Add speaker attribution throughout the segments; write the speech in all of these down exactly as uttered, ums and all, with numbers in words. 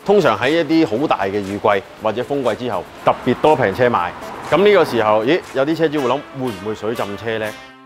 Speaker 1: 通常喺一啲好大嘅雨季或者風季之後，特別多平車賣。咁呢個時候，咦，有啲車主會諗，會唔會水浸車呢？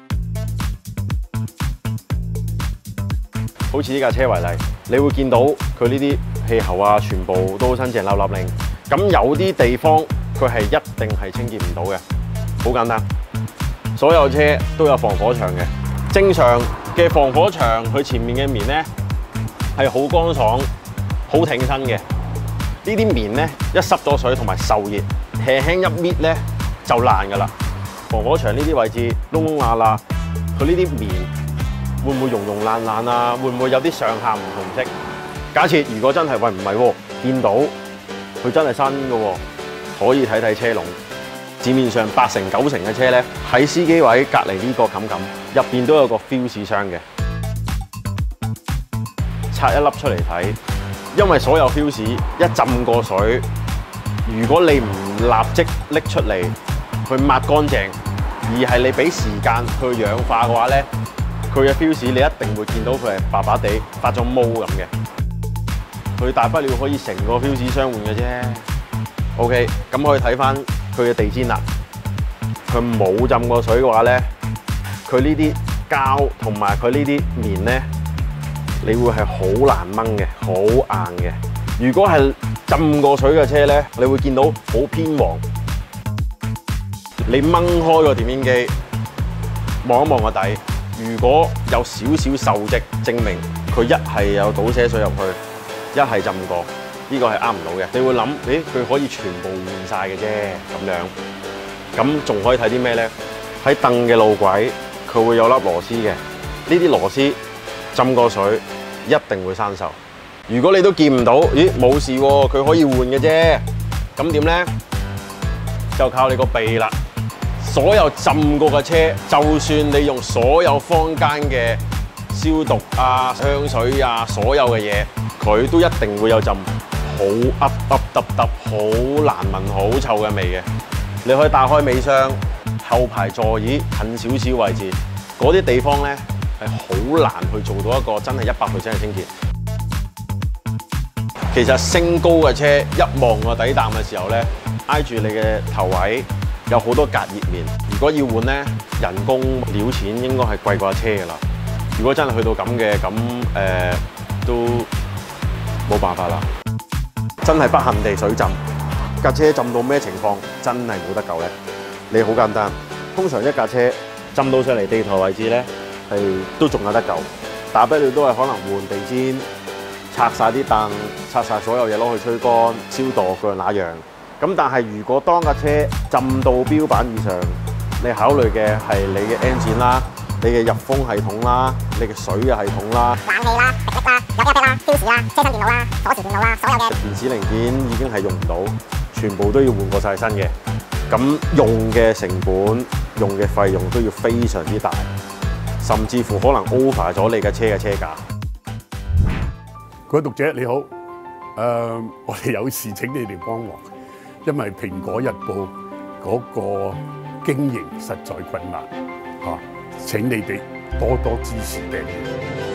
Speaker 1: 好似呢架車為例，你會見到佢呢啲氣喉啊，全部都新淨立立令。咁有啲地方佢係一定係清潔唔到嘅。好簡單，所有車都有防火牆嘅。正常嘅防火牆，佢前面嘅棉咧係好乾爽、好挺身嘅。呢啲棉咧一濕咗水同埋受熱，輕輕一搣咧就爛㗎啦。防火牆呢啲位置窿窿罅罅，佢呢啲棉會唔會溶溶爛爛啊？會唔會有啲上下唔同色？假設如果真係喂唔係喎，見到佢真係新嘅喎，可以睇睇車籠。市面上八成九成嘅車咧，喺司機位隔離呢個冚冚入邊都有個 fuse 箱嘅，拆一粒出嚟睇，因為所有 fuse 一浸過水，如果你唔立即拎出嚟去抹乾淨，而係你俾時間去氧化嘅話咧，佢嘅 fuse 你一定會見到佢係白白地發咗毛咁嘅。佢大不了可以成個 fuse 箱換嘅啫。OK， 咁可以睇翻佢嘅地氈啦。佢冇浸過水嘅話咧，佢呢啲膠同埋佢呢啲棉咧，你會係好難掹嘅，好硬嘅。如果係浸過水嘅車咧，你會見到好偏黃。你掹開個電邊機，望一望個底，如果有少少鏽跡，證明佢一係有倒瀉水入去，一係浸過。呢個係啱唔到嘅，你會諗，咦，佢可以全部換晒嘅啫，咁樣，咁仲可以睇啲咩咧？喺凳嘅路軌，佢會有粒螺絲嘅，呢啲螺絲浸過水一定會生鏽。如果你都見唔到，咦，冇事喎，佢可以換嘅啫，咁點咧？就靠你個鼻啦。所有浸過嘅車，就算你用所有坊間嘅消毒啊、香水啊，所有嘅嘢，佢都一定會有浸。好噏噏揼揼，好難聞、好臭嘅味嘅。你可以打開尾箱，後排座椅近少少位置，嗰啲地方咧係好難去做到一個真係一百 percent 嘅清潔。其實升高嘅車一望個底啖嘅時候咧，挨住你嘅頭位有好多隔熱棉。如果要換咧，人工料錢應該係貴過車㗎啦。如果真係去到咁嘅，咁誒都冇辦法啦。真係不幸地水浸，架車浸到咩情況，真係冇得救咧。你好簡單，通常一架車浸到上嚟地台位置咧，係都仲有得救。大不了都係可能換地氈、拆晒啲凳、拆晒所有嘢攞去吹乾、消毒嗰樣那樣。咁但係如果當架車浸到標板以上，你考慮嘅係你嘅 engine 啦、你嘅入風系統啦、你嘅水嘅系統啦、
Speaker 2: 冷氣啦、迫力啦、有 airback 啦、fuse 啦、車身電腦啦、鎖匙電腦啦，所有嘅
Speaker 1: 電子零件已經係用唔到，全部都要換過晒新嘅。咁用嘅成本、用嘅費用都要非常之大，甚至乎可能 over 咗你嘅車嘅車價。
Speaker 3: 各位讀者你好，誒、呃，我哋有事請你哋幫忙，因為《蘋果日報》嗰個經營實在困難嚇、啊，請你哋多多支持訂閱。